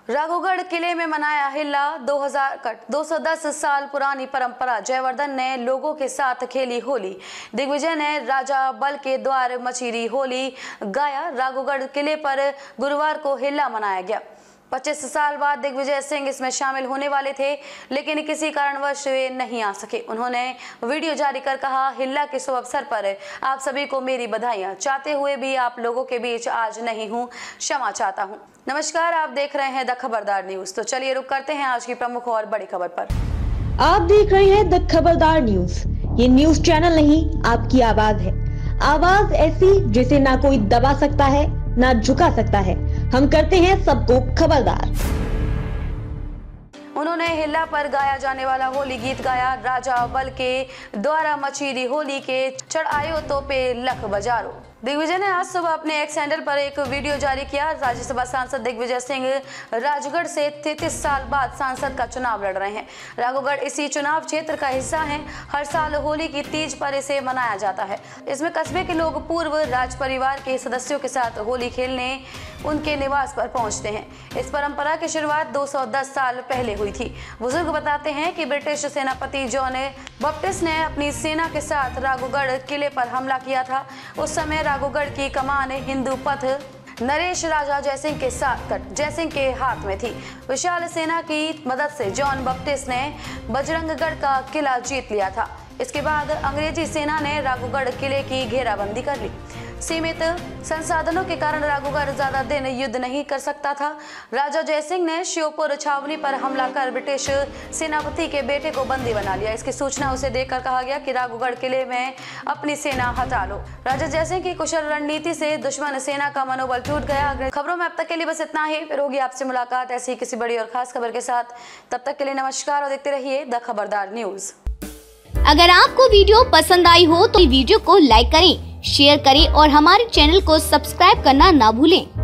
राघोगढ़ किले में मनाया हिल्ला 210 साल पुरानी परंपरा। जयवर्धन ने लोगों के साथ खेली होली। दिग्विजय ने राजा बल के द्वार मचीरी होली गाया। राघोगढ़ किले पर गुरुवार को हिल्ला मनाया गया। 25 साल बाद दिग्विजय सिंह इसमें शामिल होने वाले थे, लेकिन किसी कारणवश वे नहीं आ सके। उन्होंने वीडियो जारी कर कहा, हिल्ला के शुभ अवसर पर आप सभी को मेरी बधाइयां। चाहते हुए भी आप लोगों के बीच आज नहीं हूं, क्षमा चाहता हूं। नमस्कार, आप देख रहे हैं द खबरदार न्यूज। तो चलिए रुक करते हैं आज की प्रमुख और बड़ी खबर पर। आप देख रहे हैं द खबरदार न्यूज। ये न्यूज चैनल नहीं, आपकी आवाज है। आवाज ऐसी जिसे ना कोई दबा सकता है, ना झुका सकता है। हम करते हैं सबको खबरदार। उन्होंने हिल्ला पर गाया जाने वाला होली गीत गाया। राजा बल के द्वारा मचीरी होली के चढ़ायो तो पे लख बजारो। दिग्विजय ने आज सुबह अपने एक्स हैंडल पर एक वीडियो जारी किया। राज्यसभा सांसद दिग्विजय सिंह राजगढ़ से 33 साल बाद सांसद का चुनाव लड़ रहे हैं। राघोगढ़ इसी चुनाव क्षेत्र का हिस्सा है। हर साल होली की तीज पर इसे मनाया जाता है। इसमें कस्बे के लोग पूर्व राज परिवार के सदस्यों के साथ होली खेलने उनके निवास पर पहुंचते हैं। इस परंपरा की शुरुआत 210 साल पहले हुई थी। बुजुर्ग बताते हैं कि ब्रिटिश सेनापति जॉन बैप्टिस्ट ने अपनी सेना के साथ राघोगढ़ किले पर हमला किया था। उस समय राघोगढ़ की कमान हिंदू पथ नरेश राजा जयसिंह के हाथ में थी। विशाल सेना की मदद से जॉन बैप्टिस्ट ने बजरंगगढ़ का किला जीत लिया था। इसके बाद अंग्रेजी सेना ने राघोगढ़ किले की घेराबंदी कर ली। सीमित संसाधनों के कारण राघोगढ़ ज्यादा दिन युद्ध नहीं कर सकता था। राजा जयसिंह ने श्योपुर छावनी पर हमला कर ब्रिटिश सेनापति के बेटे को बंदी बना लिया। इसकी सूचना उसे देकर कहा गया कि राघोगढ़ किले में अपनी सेना हटा लो। राजा जयसिंह की कुशल रणनीति से दुश्मन सेना का मनोबल टूट गया। खबरों में अब तक के लिए बस इतना ही। फिर होगी आपसे मुलाकात ऐसी किसी बड़ी और खास खबर के साथ। तब तक के लिए नमस्कार और देखते रहिए द खबरदार न्यूज। अगर आपको वीडियो पसंद आई हो तो वीडियो को लाइक करें, शेयर करें और हमारे चैनल को सब्सक्राइब करना ना भूलें।